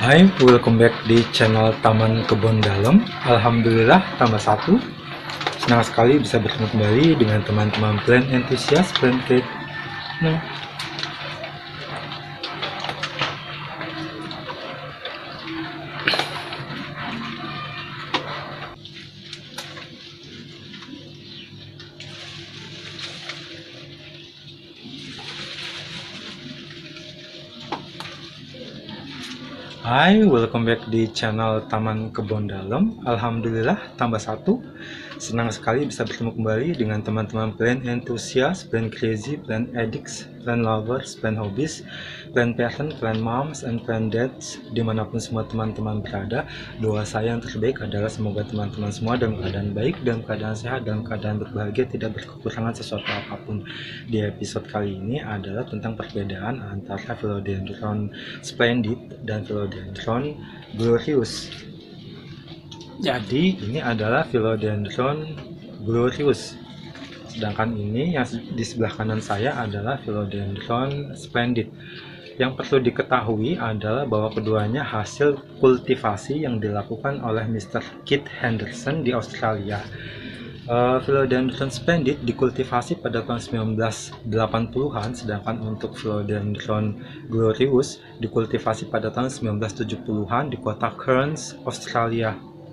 Hai, welcome back di channel Taman Kebun Dalam. Alhamdulillah tambah satu. Senang sekali bisa bertemu kembali dengan teman-teman plant enthusiast, plant kid. Hai, welcome back di channel Taman Kebun Dalam. Alhamdulillah tambah satu. Senang sekali bisa bertemu kembali dengan teman-teman plant enthusiast, plant crazy, plant addicts, plant lovers, plant hobbies, plant parents, plant moms, and plant dads. Dimanapun semua teman-teman berada, doa saya yang terbaik adalah semoga teman-teman semua dalam keadaan baik, dalam keadaan sehat, dalam keadaan berbahagia, tidak berkekurangan sesuatu apapun. Di episode kali ini adalah tentang perbedaan antara Philodendron Splendid dan Philodendron Glorious. Jadi ini adalah Philodendron Glorious, sedangkan ini yang di sebelah kanan saya adalah Philodendron Splendid. Yang perlu diketahui adalah bahwa keduanya hasil kultivasi yang dilakukan oleh Mr. Keith Henderson di Australia. Philodendron Splendid dikultivasi pada tahun 1980-an, sedangkan untuk Philodendron Glorious dikultivasi pada tahun 1970-an di kota Cairns, Australia.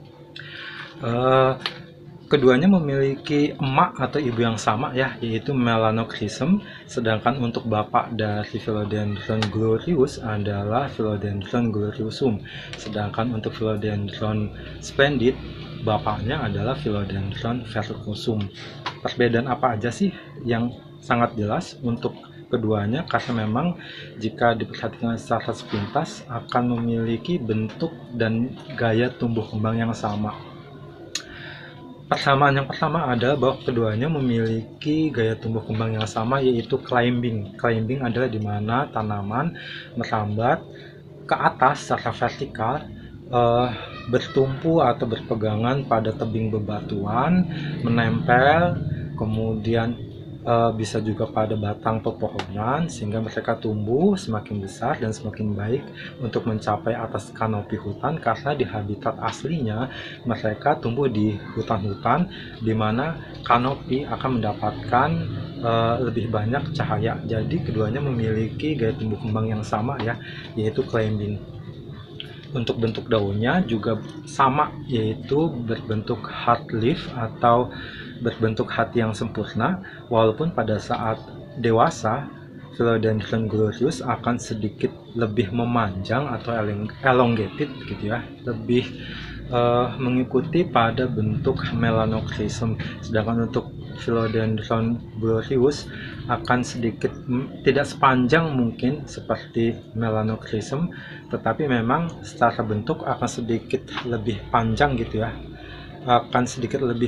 Keduanya memiliki emak atau ibu yang sama ya, yaitu Melanochrysum, sedangkan untuk bapak dari Philodendron Glorious adalah Philodendron Gloriosum, sedangkan untuk Philodendron Splendid bapaknya adalah Philodendron Verrucosum. Perbedaan apa aja sih yang sangat jelas untuk keduanya, karena memang jika diperhatikan secara sepintas akan memiliki bentuk dan gaya tumbuh kembang yang sama. Persamaan yang pertama adalah bahwa keduanya memiliki gaya tumbuh kembang yang sama, yaitu climbing. Climbing adalah di mana tanaman merambat ke atas secara vertikal, bertumpu atau berpegangan pada tebing bebatuan, menempel, kemudian bisa juga pada batang pepohonan, sehingga mereka tumbuh semakin besar dan semakin baik untuk mencapai atas kanopi hutan, karena di habitat aslinya mereka tumbuh di hutan-hutan di mana kanopi akan mendapatkan lebih banyak cahaya. Jadi keduanya memiliki gaya tumbuh kembang yang sama ya, yaitu climbing. Untuk bentuk daunnya juga sama, yaitu berbentuk hard leaf atau berbentuk hati yang sempurna, walaupun pada saat dewasa Philodendron Glorious akan sedikit lebih memanjang atau elongated gitu ya, lebih mengikuti pada bentuk Melanochrysum, sedangkan untuk Philodendron Glorious akan sedikit tidak sepanjang mungkin seperti Melanochrysum, tetapi memang secara bentuk akan sedikit lebih panjang gitu ya, akan sedikit lebih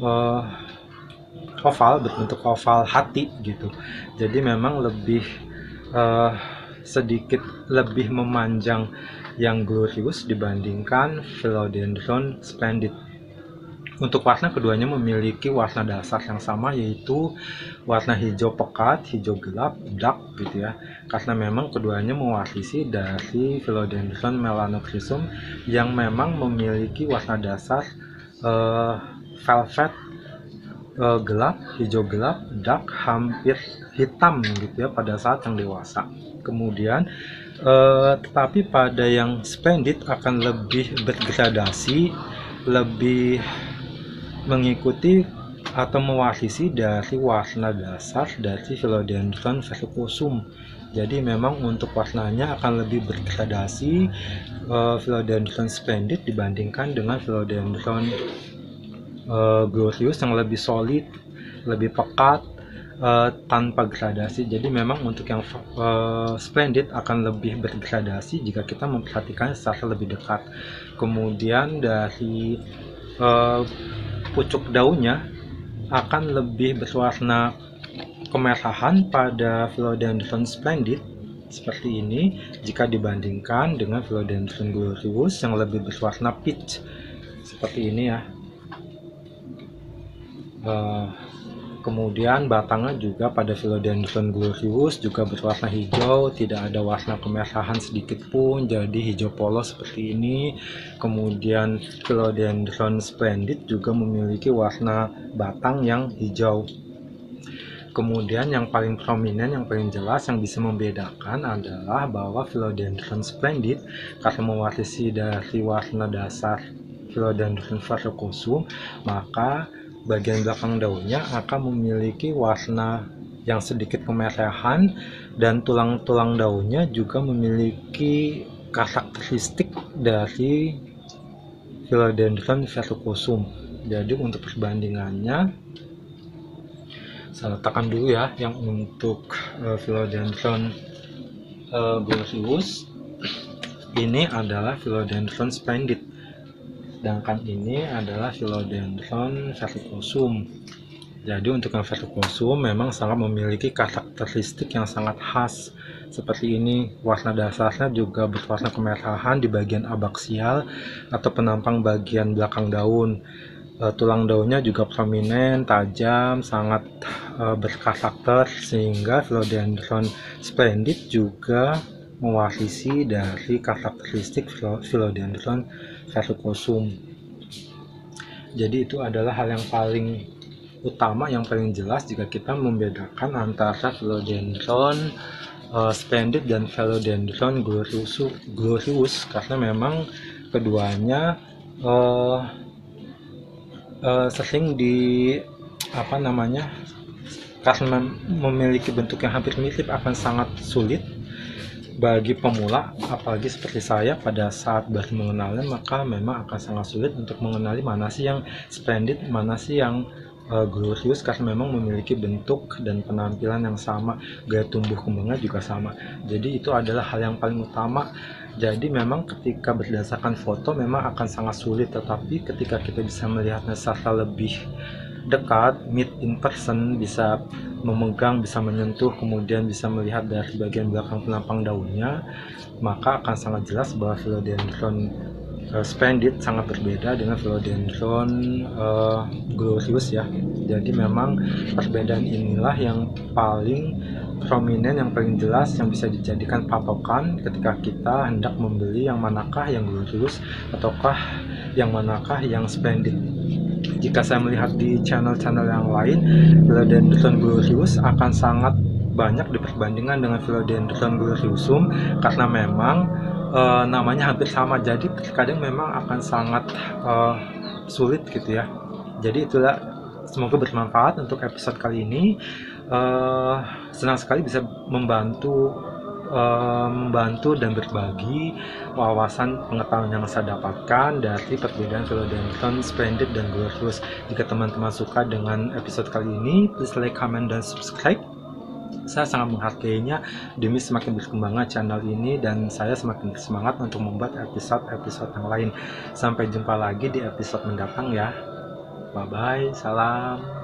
oval, berbentuk oval hati gitu. Jadi memang lebih sedikit lebih memanjang yang Glorious dibandingkan Philodendron Splendid. Untuk warna, keduanya memiliki warna dasar yang sama, yaitu warna hijau pekat, hijau gelap, dark gitu ya, karena memang keduanya mewarisi dari Philodendron Melanochrysum yang memang memiliki warna dasar velvet gelap, hijau gelap, dark, hampir hitam gitu ya pada saat yang dewasa. Kemudian tetapi pada yang Splendid akan lebih bergradasi, lebih mengikuti atau mewarisi dari warna dasar dari Philodendron Verrucosum. Jadi memang untuk warnanya akan lebih bergradasi Philodendron Splendid dibandingkan dengan Philodendron Glorious yang lebih solid, lebih pekat, tanpa gradasi. Jadi memang untuk yang Splendid akan lebih bergradasi jika kita memperhatikan secara lebih dekat. Kemudian dari pucuk daunnya akan lebih berwarna kemerahan pada Philodendron Splendid seperti ini, jika dibandingkan dengan Philodendron Glorious yang lebih berwarna peach seperti ini ya. Kemudian batangnya juga pada Philodendron glorious juga berwarna hijau, tidak ada warna kemerahan sedikit pun, jadi hijau polos seperti ini. Kemudian Philodendron splendid juga memiliki warna batang yang hijau. Kemudian yang paling prominent, yang paling jelas yang bisa membedakan adalah bahwa Philodendron splendid karena mewarisi dari warna dasar Philodendron verrucosum, maka bagian belakang daunnya akan memiliki warna yang sedikit kemerahan, dan tulang-tulang daunnya juga memiliki karakteristik dari Philodendron verrucosum. Jadi untuk perbandingannya, saya letakkan dulu ya yang untuk Philodendron glorious ini adalah Philodendron splendid, sedangkan ini adalah Philodendron verrucosum. Jadi untuk yang verrucosum memang sangat memiliki karakteristik yang sangat khas seperti ini. Warna dasarnya juga berwarna kemerahan di bagian abaksial atau penampang bagian belakang daun. Tulang daunnya juga prominent, tajam, sangat berkarakter, sehingga Philodendron splendid juga mewarisi dari karakteristik Philodendron verrucosum. Jadi itu adalah hal yang paling utama, yang paling jelas jika kita membedakan antara Philodendron splendid dan Philodendron glorious, karena memang keduanya sering karena memiliki bentuk yang hampir mirip, akan sangat sulit bagi pemula, apalagi seperti saya pada saat baru mengenalnya, maka memang akan sangat sulit untuk mengenali mana sih yang splendid, mana sih yang glorious, karena memang memiliki bentuk dan penampilan yang sama, gaya tumbuh kembangnya juga sama. Jadi itu adalah hal yang paling utama. Jadi memang ketika berdasarkan foto memang akan sangat sulit, tetapi ketika kita bisa melihatnya secara lebih dekat, meet in person, bisa memegang, bisa menyentuh, kemudian bisa melihat dari bagian belakang penampang daunnya, maka akan sangat jelas bahwa Philodendron splendid sangat berbeda dengan Philodendron glorious ya. Jadi memang perbedaan inilah yang paling prominent, yang paling jelas, yang bisa dijadikan patokan ketika kita hendak membeli yang manakah yang glorious ataukah yang manakah yang splendid. Jika saya melihat di channel-channel yang lain, Philodendron glorious akan sangat banyak diperbandingkan dengan Philodendron gloriosum karena memang namanya hampir sama, jadi kadang memang akan sangat sulit gitu ya. Jadi itulah, semoga bermanfaat untuk episode kali ini. Senang sekali bisa membantu dan berbagi wawasan pengetahuan yang saya dapatkan dari perbedaan Philodendron splendid dan glorious. Jika teman-teman suka dengan episode kali ini, please like, comment, dan subscribe. Saya sangat menghargainya demi semakin berkembangnya channel ini, dan saya semakin bersemangat untuk membuat episode-episode yang lain. Sampai jumpa lagi di episode mendatang ya. Bye bye, salam.